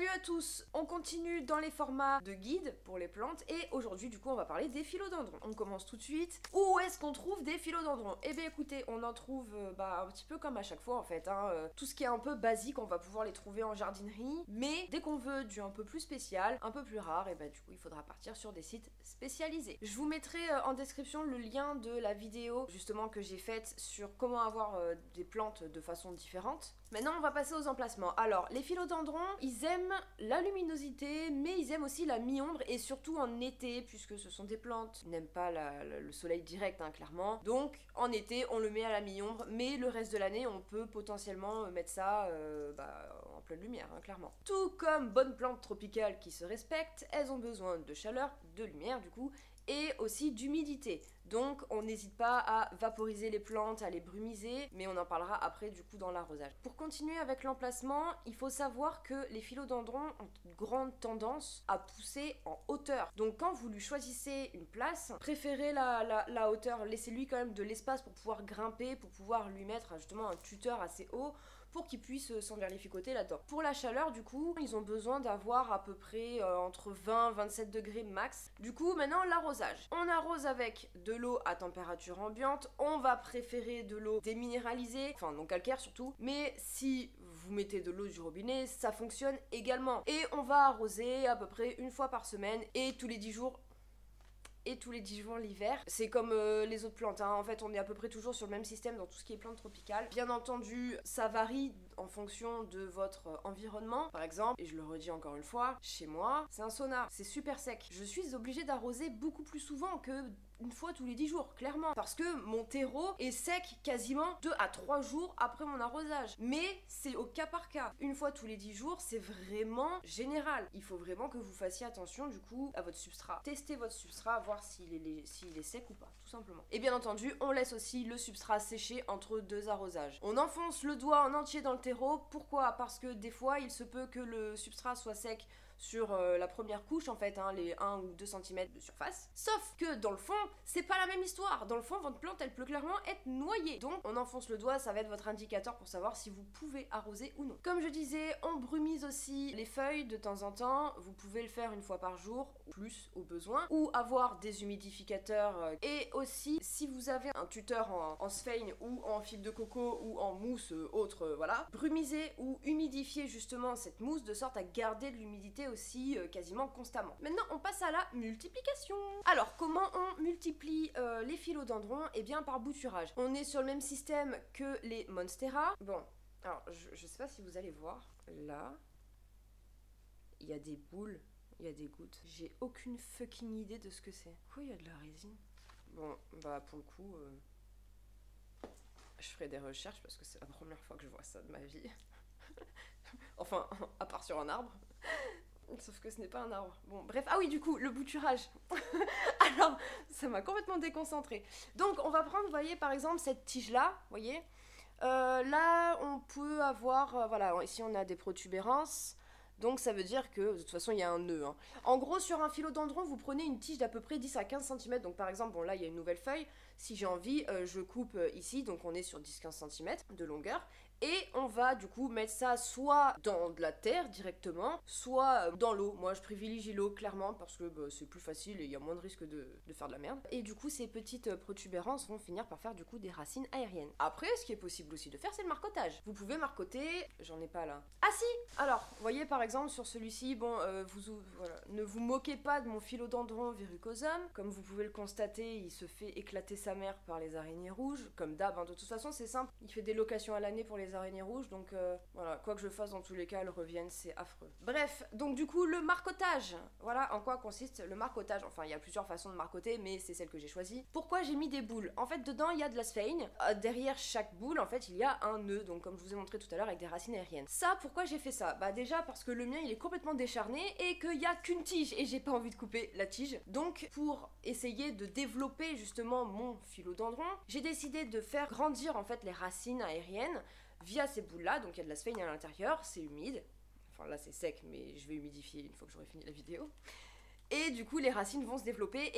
Salut à tous, on continue dans les formats de guide pour les plantes et aujourd'hui du coup on va parler des philodendrons. On commence tout de suite. Où est-ce qu'on trouve des philodendrons? Eh bien écoutez, on en trouve un petit peu comme à chaque fois en fait, hein. Tout ce qui est un peu basique on va pouvoir les trouver en jardinerie, mais dès qu'on veut du un peu plus spécial, un peu plus rare, et du coup il faudra partir sur des sites spécialisés. Je vous mettrai en description le lien de la vidéo justement que j'ai faite sur comment avoir des plantes de façon différente. Maintenant on va passer aux emplacements. Alors les philodendrons, ils aiment la luminosité, mais ils aiment aussi la mi-ombre et surtout en été, puisque ce sont des plantes qui n'aiment pas le soleil direct, hein, clairement. Donc en été, on le met à la mi-ombre, mais le reste de l'année, on peut potentiellement mettre ça en pleine lumière, hein, clairement. Tout comme bonnes plantes tropicales qui se respectent, elles ont besoin de chaleur, de lumière du coup, et aussi d'humidité. Donc on n'hésite pas à vaporiser les plantes, à les brumiser, mais on en parlera après du coup dans l'arrosage. Pour continuer avec l'emplacement, il faut savoir que les philodendrons ont une grande tendance à pousser en hauteur. Donc quand vous lui choisissez une place, préférez la hauteur, laissez-lui quand même de l'espace pour pouvoir grimper, pour pouvoir lui mettre justement un tuteur assez haut, pour qu'ils puissent s'enverlificoter là-dedans. Pour la chaleur, du coup, ils ont besoin d'avoir à peu près entre 20 et 27 degrés max. Du coup, maintenant, l'arrosage. On arrose avec de l'eau à température ambiante. On va préférer de l'eau déminéralisée, enfin non calcaire surtout. Mais si vous mettez de l'eau du robinet, ça fonctionne également. Et on va arroser à peu près une fois par semaine et tous les 10 jours. Et tous les 10 jours l'hiver. C'est comme les autres plantes, hein. En fait on est à peu près toujours sur le même système dans tout ce qui est plantes tropicales. Bien entendu ça varie en fonction de votre environnement. Par exemple, et je le redis encore une fois, chez moi c'est un sauna, c'est super sec. Je suis obligée d'arroser beaucoup plus souvent que une fois tous les 10 jours, clairement. Parce que mon terreau est sec quasiment 2 à 3 jours après mon arrosage. Mais c'est au cas par cas. Une fois tous les 10 jours, c'est vraiment général. Il faut vraiment que vous fassiez attention du coup à votre substrat. Testez votre substrat, voir s'il est sec ou pas, tout simplement. Et bien entendu, on laisse aussi le substrat sécher entre deux arrosages. On enfonce le doigt en entier dans le terreau. Pourquoi? Parce que des fois, il se peut que le substrat soit sec sur la première couche en fait, hein, les 1 ou 2 cm de surface. Sauf que dans le fond, c'est pas la même histoire. Dans le fond, votre plante, elle peut clairement être noyée. Donc, on enfonce le doigt, ça va être votre indicateur pour savoir si vous pouvez arroser ou non. Comme je disais, on brumise aussi les feuilles de temps en temps. Vous pouvez le faire une fois par jour, plus au besoin, ou avoir des humidificateurs. Et aussi, si vous avez un tuteur en sphaigne ou en fil de coco ou en mousse autre, voilà, brumisez ou humidifiez justement cette mousse de sorte à garder de l'humidité aussi quasiment constamment. Maintenant on passe à la multiplication. Alors comment on multiplie les philodendrons? Eh bien par bouturage. On est sur le même système que les monstera. Bon, alors je sais pas si vous allez voir, là il y a des boules, il y a des gouttes. J'ai aucune fucking idée de ce que c'est. Pourquoi il y a de la résine? Bon bah pour le coup je ferai des recherches parce que c'est la première fois que je vois ça de ma vie. Enfin à part sur un arbre. Sauf que ce n'est pas un arbre. Bon, bref. Ah oui, du coup, le bouturage. Alors, ça m'a complètement déconcentrée. Donc, on va prendre, vous voyez, par exemple, cette tige-là, vous voyez. Là, on peut avoir, voilà, ici, on a des protubérances. Donc, ça veut dire que, de toute façon, il y a un nœud. Hein. En gros, sur un philodendron, vous prenez une tige d'à peu près 10 à 15 cm. Donc, par exemple, bon, là, il y a une nouvelle feuille. Si j'ai envie, je coupe ici. Donc, on est sur 10-15 cm de longueur. Et on va du coup mettre ça soit dans de la terre directement, soit dans l'eau. Moi je privilégie l'eau clairement parce que c'est plus facile et il y a moins de risque de faire de la merde. Et du coup ces petites protubérances vont finir par faire du coup des racines aériennes. Après ce qui est possible aussi de faire c'est le marcottage. Vous pouvez marcoter, j'en ai pas là. Ah si! Alors, vous voyez par exemple sur celui-ci, bon, voilà, ne vous moquez pas de mon philodendron verrucosum. Comme vous pouvez le constater, il se fait éclater sa mère par les araignées rouges. Comme d'hab, hein. De toute façon c'est simple, il fait des locations à l'année pour les araignées rouges, donc voilà, quoi que je fasse dans tous les cas, elles reviennent, c'est affreux. Bref, donc du coup, le marcotage, voilà en quoi consiste le marcotage. Enfin, il y a plusieurs façons de marcoter, mais c'est celle que j'ai choisie. Pourquoi j'ai mis des boules? En fait, dedans, il y a de la sphaigne. Derrière chaque boule, en fait, il y a un nœud, donc comme je vous ai montré tout à l'heure, avec des racines aériennes. Ça, pourquoi j'ai fait ça? Bah déjà, parce que le mien, il est complètement décharné et qu'il y a qu'une tige, et j'ai pas envie de couper la tige. Donc, pour essayer de développer justement mon philodendron, j'ai décidé de faire grandir, en fait, les racines aériennes via ces boules là, donc il y a de la sphaigne à l'intérieur, c'est humide, enfin là c'est sec mais je vais humidifier une fois que j'aurai fini la vidéo, et du coup les racines vont se développer et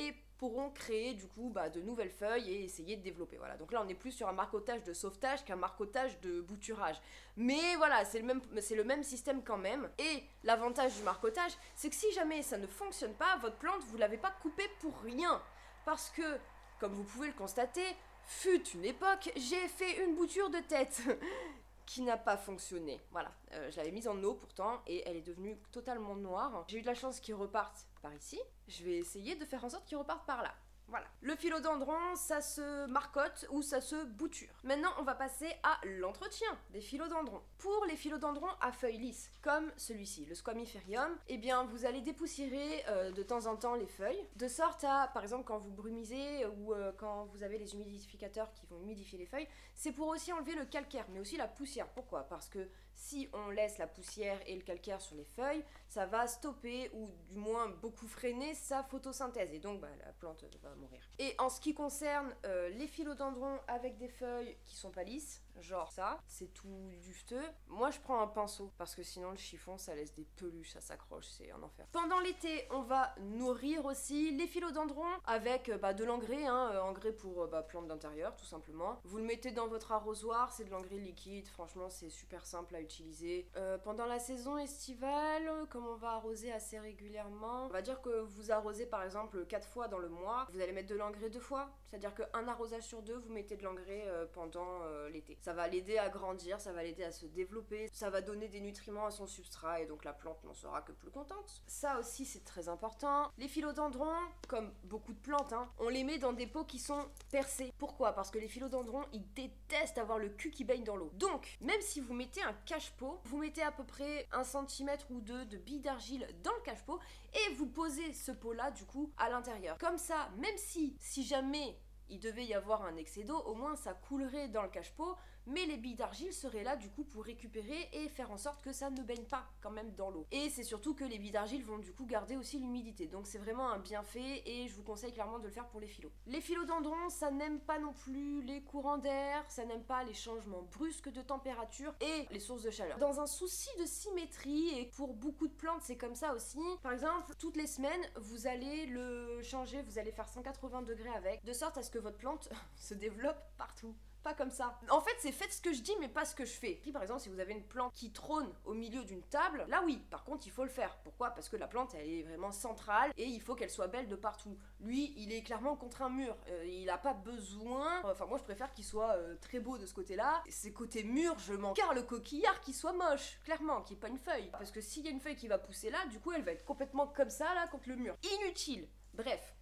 pourront créer du coup de nouvelles feuilles et essayer de développer. Voilà, donc là on est plus sur un marcottage de sauvetage qu'un marcottage de bouturage. Mais voilà, c'est le même système quand même. Et l'avantage du marcottage, c'est que si jamais ça ne fonctionne pas, votre plante, vous l'avez pas coupée pour rien. Parce que, comme vous pouvez le constater, fut une époque, j'ai fait une bouture de tête qui n'a pas fonctionné. Voilà, je l'avais mise en eau pourtant et elle est devenue totalement noire. J'ai eu de la chance qu'ils repartent par ici. Je vais essayer de faire en sorte qu'ils repartent par là. Voilà. Le philodendron, ça se marcotte ou ça se bouture. Maintenant, on va passer à l'entretien des philodendrons. Pour les philodendrons à feuilles lisses, comme celui-ci, le squamiferium, eh bien, vous allez dépoussiérer de temps en temps les feuilles, de sorte à, par exemple, quand vous brumisez ou quand vous avez les humidificateurs qui vont humidifier les feuilles, c'est pour aussi enlever le calcaire, mais aussi la poussière. Pourquoi ? Parce que si on laisse la poussière et le calcaire sur les feuilles, ça va stopper ou du moins beaucoup freiner sa photosynthèse et donc la plante va mourir. Et en ce qui concerne les philodendrons avec des feuilles qui sont pas lisses, genre ça, c'est tout dufteux, moi je prends un pinceau parce que sinon le chiffon ça laisse des peluches, ça s'accroche, c'est un enfer. Pendant l'été, on va nourrir aussi les philodendrons avec de l'engrais, engrais pour plantes d'intérieur tout simplement. Vous le mettez dans votre arrosoir, c'est de l'engrais liquide, franchement c'est super simple à utiliser. Pendant la saison estivale, comme on va arroser assez régulièrement, on va dire que vous arrosez par exemple 4 fois dans le mois, vous allez mettre de l'engrais 2 fois, c'est-à-dire qu'un arrosage sur 2, vous mettez de l'engrais pendant l'été. Ça va l'aider à grandir, ça va l'aider à se développer, ça va donner des nutriments à son substrat et donc la plante n'en sera que plus contente. Ça aussi c'est très important. Les philodendrons, comme beaucoup de plantes, on les met dans des pots qui sont percés. Pourquoi ? Parce que les philodendrons, ils détestent avoir le cul qui baigne dans l'eau. Donc, même si vous mettez un cache-pot, vous mettez à peu près 1 cm ou 2 de billes d'argile dans le cache-pot et vous posez ce pot-là du coup à l'intérieur. Comme ça, même si jamais il devait y avoir un excès d'eau, au moins ça coulerait dans le cache-pot, mais les billes d'argile seraient là du coup pour récupérer et faire en sorte que ça ne baigne pas quand même dans l'eau. Et c'est surtout que les billes d'argile vont du coup garder aussi l'humidité, donc c'est vraiment un bienfait et je vous conseille clairement de le faire pour les philo. Les philodendrons, ça n'aime pas non plus les courants d'air, ça n'aime pas les changements brusques de température et les sources de chaleur. Dans un souci de symétrie, et pour beaucoup de plantes c'est comme ça aussi, par exemple toutes les semaines vous allez le changer, vous allez faire 180 degrés avec, de sorte à ce que votre plante se développe partout. Pas comme ça. En fait, c'est faites ce que je dis, mais pas ce que je fais. Par exemple, si vous avez une plante qui trône au milieu d'une table, là oui, par contre, il faut le faire. Pourquoi ? Parce que la plante, elle est vraiment centrale et il faut qu'elle soit belle de partout. Lui, il est clairement contre un mur. Il a pas besoin... Enfin, moi, je préfère qu'il soit très beau de ce côté-là. Ces côtés murs, je m'en carre le coquillard qui soit moche, clairement, qui est pas une feuille. Parce que s'il y a une feuille qui va pousser là, du coup, elle va être complètement comme ça, là, contre le mur. Inutile. Bref.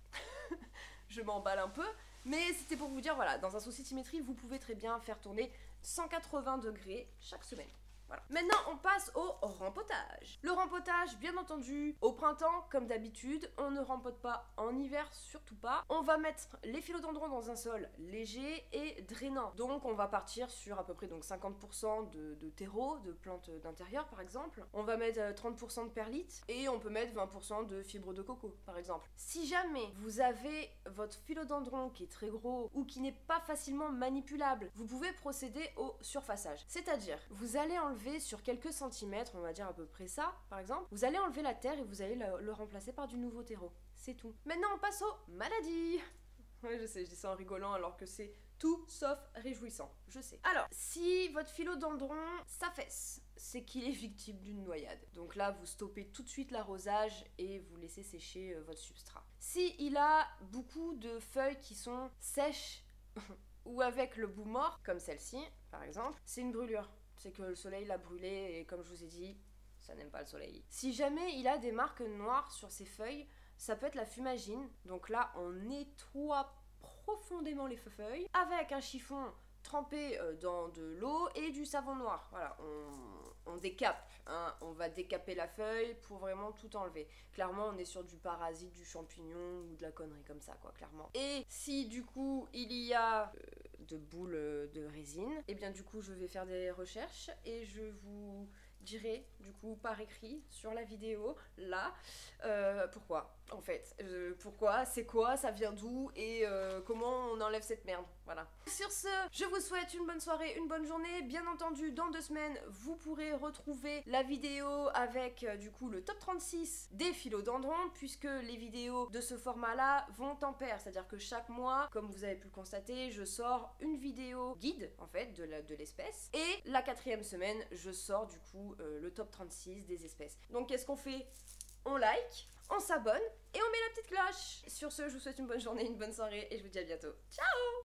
Je m'emballe un peu. Mais c'était pour vous dire, voilà, dans un souci de symétrie, vous pouvez très bien faire tourner 180 degrés chaque semaine. Voilà. Maintenant, on passe au rempotage. Le rempotage, bien entendu, au printemps, comme d'habitude, on ne rempote pas en hiver, surtout pas. On va mettre les philodendrons dans un sol léger et drainant. Donc, on va partir sur à peu près donc 50% de terreau, de plantes d'intérieur, par exemple. On va mettre 30% de perlite et on peut mettre 20% de fibres de coco, par exemple. Si jamais vous avez votre philodendron qui est très gros ou qui n'est pas facilement manipulable, vous pouvez procéder au surfaçage. C'est-à-dire, vous allez enlever sur quelques centimètres, on va dire à peu près ça, par exemple, vous allez enlever la terre et vous allez le remplacer par du nouveau terreau. C'est tout. Maintenant, on passe aux maladies. Ouais, je sais, je dis ça en rigolant alors que c'est tout sauf réjouissant, je sais. Alors, si votre philodendron s'affaisse, c'est qu'il est victime d'une noyade. Donc là, vous stoppez tout de suite l'arrosage et vous laissez sécher votre substrat. Si il a beaucoup de feuilles qui sont sèches ou avec le bout mort, comme celle-ci, par exemple, c'est une brûlure. C'est que le soleil l'a brûlé et comme je vous ai dit, ça n'aime pas le soleil. Si jamais il a des marques noires sur ses feuilles, ça peut être la fumagine. Donc là, on nettoie profondément les feuilles avec un chiffon trempé dans de l'eau et du savon noir. Voilà, on décape, on va décaper la feuille pour vraiment tout enlever. Clairement, on est sur du parasite, du champignon ou de la connerie comme ça, quoi, clairement. Et si du coup, il y a de boules de résine, et bien du coup, je vais faire des recherches et je vous dirai du coup par écrit sur la vidéo là pourquoi en fait, pourquoi, c'est quoi, ça vient d'où et comment on enlève cette merde. voilà. Sur ce, je vous souhaite une bonne soirée, une bonne journée. Bien entendu, dans 2 semaines, vous pourrez retrouver la vidéo avec du coup le top 36 des philodendrons, puisque les vidéos de ce format-là vont en paire. C'est-à-dire que chaque mois, comme vous avez pu le constater, je sors une vidéo guide en fait de l'espèce. Et la 4e semaine, je sors du coup le top 36 des espèces. Donc qu'est-ce qu'on fait? On like, on s'abonne et on met la petite cloche. Sur ce, je vous souhaite une bonne journée, une bonne soirée et je vous dis à bientôt. Ciao!